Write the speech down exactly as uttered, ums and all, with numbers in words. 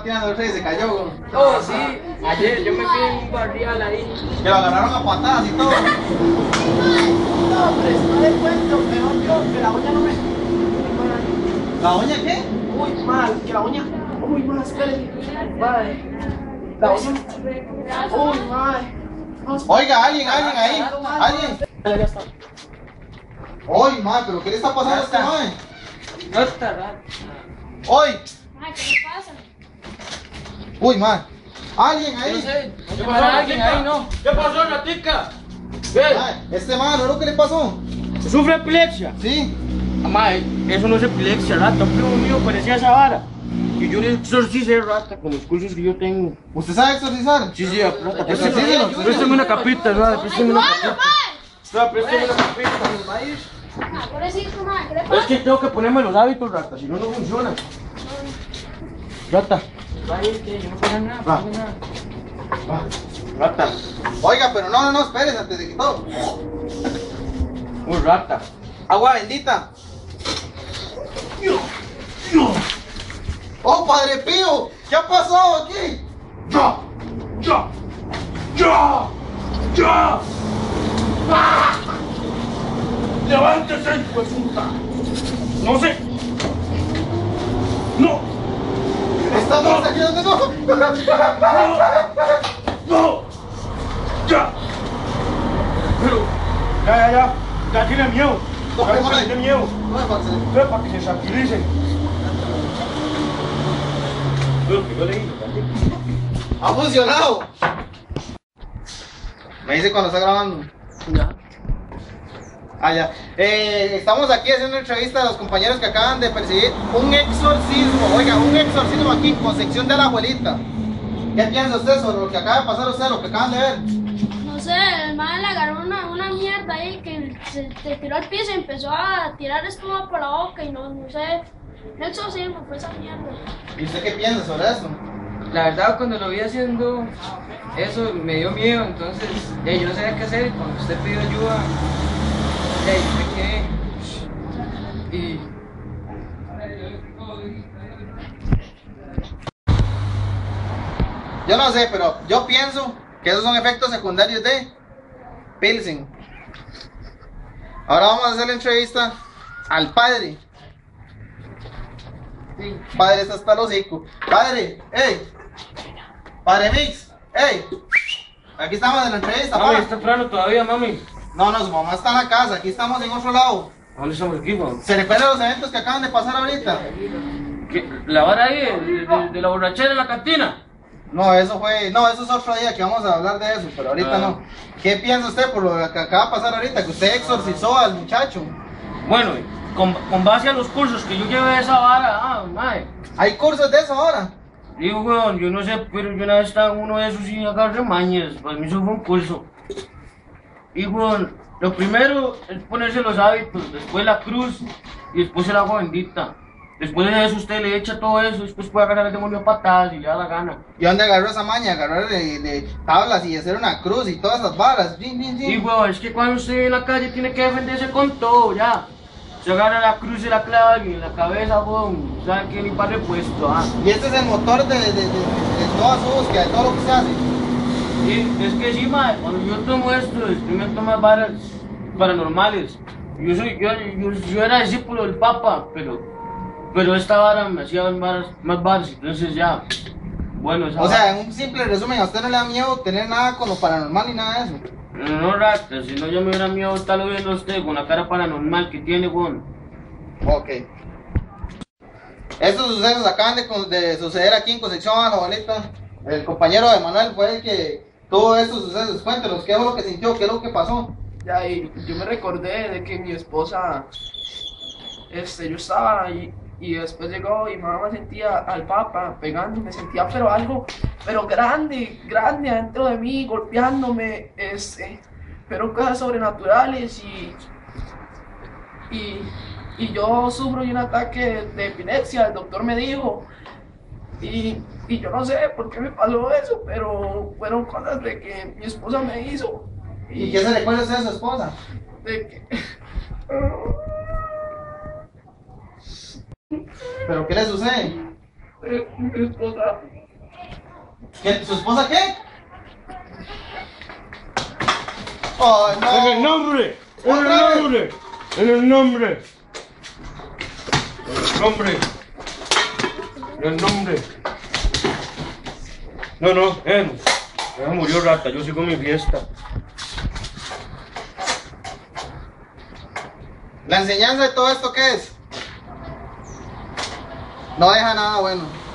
pateando el rey y se cayó, güey. Oh, sí, ayer yo me fui en un barrial ahí. Que lo agarraron a patadas y todo. No, hombre, no le cuento, mejor yo, que la uña no me... ¿La uña qué? Uy, mal, que la uña... Uy, mal, espere. Vale. La uña... Uy, mal. Oiga, alguien, alguien ahí. Alguien. Ya está. Uy, madre, pero ¿qué le está pasando a este madre? No está raro. Uy. Ay, ¿qué le pasa? Uy, madre. Alguien ahí. No sé, ¿Qué llamar pasó, a alguien ahí, no. ¿Qué pasó, Natica? ¿Qué? Madre, este madre, ¿no? ¿Qué le pasó? ¿Sufre epilepsia? Sí. Mamá, eso no es epilepsia, rata. Un primo mío parecía esa vara. Y yo le exorcicé, rata, con los cursos que yo tengo. ¿Usted sabe exorcizar? Sí, sí, rata. Exorcícelo. Préstame una capita, rata. Préstame una ¡Ayúdalo, capita. mae! Rata, préstame una capita. Ah, pobrecito, mae, ¿qué le Es pasa? que tengo que ponerme los hábitos, rata, si no, no funciona. Rata. Vaya, que yo no pasa nada, Va. no pasa nada. Rata. Oiga, pero no, no, no, espérese antes de que todo. Un rata. Agua bendita. ¡Oh, Padre Pío! ¿Qué ha pasado aquí? ¡Ya! ¡Ya! ¡Ya! ¡Ya! ¡Ah! ¡Levántese, hijo de puta! ¡No sé! ¡No! Estamos aquí donde no. ¡No! ¡Ya! Pero, ya, ya, ya. Ya tiene miedo. No, Ya no, no. tiene miedo. No me pase. Ve para que se tranquilicen. Lo que yo le digo, Ha funcionado. Me dice cuando está grabando. Ya. Ah, ya. Eh, estamos aquí haciendo una entrevista a los compañeros que acaban de percibir un exorcismo. Oiga, un exorcismo aquí con sección de la abuelita. ¿Qué piensa usted sobre lo que acaba de pasar a usted, lo que acaban de ver? No sé, el mae le agarró una, una mierda ahí que se, se tiró al piso y empezó a tirar espuma por la boca y no, no sé. Un exorcismo fue esa mierda. ¿Y usted qué piensa sobre eso? La verdad, cuando lo vi haciendo eso, me dio miedo, entonces eh, yo no sabía qué hacer. Cuando usted pidió ayuda, eh, yo me quedé. Y. Yo no sé, pero yo pienso que esos son efectos secundarios de Pilsen. Ahora vamos a hacer la entrevista al padre. Sí. Padre, está hasta el hocico. Padre, hey. Padre Mix, hey. Aquí estamos en la entrevista, Mami, pa. es temprano todavía, mami. No, no, su mamá está en la casa. Aquí estamos en otro lado. ¿Dónde estamos aquí, mami? ¿Se recuerdan los eventos que acaban de pasar ahorita? ¿Qué? ¿La vara ahí de, de- de la borrachera en la cantina? No, eso fue, no, eso es otro día que vamos a hablar de eso, pero ahorita Ah. no. ¿Qué piensa usted por lo que acaba de pasar ahorita? Que usted exorcizó al muchacho. Bueno, con, con base a los cursos que yo llevé a esa vara, ah, madre. ¿Hay cursos de eso ahora? Digo, weón, yo no sé, pero yo una vez estaba en uno de esos y agarré mañas. Para mí eso fue un curso. Y, weón, lo primero es ponerse los hábitos, después la cruz y después el agua bendita. Después de eso usted le echa todo eso, después puede agarrar el demonio a patadas y le da la gana. ¿Y dónde agarró esa maña? Agarrar de, de tablas y hacer una cruz y todas esas varas. Jin, jin, jin. Y, weón, es que cuando usted en la calle tiene que defenderse con todo, ya. Se agarra la cruz y la clava y en la cabeza, weón, sabe que ni para repuesto, ah. Y este es el motor de, de, de, de toda su búsqueda, de todo lo que se hace. Sí, es que sí, madre, cuando yo tomo esto, experimento más varas paranormales. Yo soy, yo, yo, yo era discípulo del Papa, pero, pero esta vara me hacía varas, más varas, entonces ya, bueno, esa O sea, vara- en un simple resumen, a usted no le da miedo tener nada con lo paranormal ni nada de eso. no, no, rata, si no yo me hubiera miedo estarlo viendo a usted con la cara paranormal que tiene, weón. Ok. Estos sucesos acaban de, con- de suceder aquí en Concepción, a la bolita. El compañero de Manuel fue el que tuvo estos sucesos. Cuéntenos, ¿qué fue lo que sintió? ¿Qué es lo que pasó? Ya, y yo me recordé de que mi esposa, este, yo estaba ahí y después llegó y mamá sentía al papa pegándome, sentía pero algo, pero grande, grande adentro de mí, golpeándome, este, pero cosas sobrenaturales y, y, y yo sufro de un ataque de, de epilepsia, el doctor me dijo, y, y yo no sé por qué me pasó eso, pero fueron cosas de que mi esposa me hizo. ¿Y qué se recuerda usted de su esposa? De que... ¿Pero qué le sucede? Eh, mi esposa ¿Qué? ¿Su esposa qué? ¡Ay, En no! el nombre, en el ¿Otra vez? nombre, en el nombre. En el nombre. En el nombre. No, no, eh, no. Ya murió rata, yo sigo mi fiesta. ¿La enseñanza de todo esto qué es? No deja nada bueno.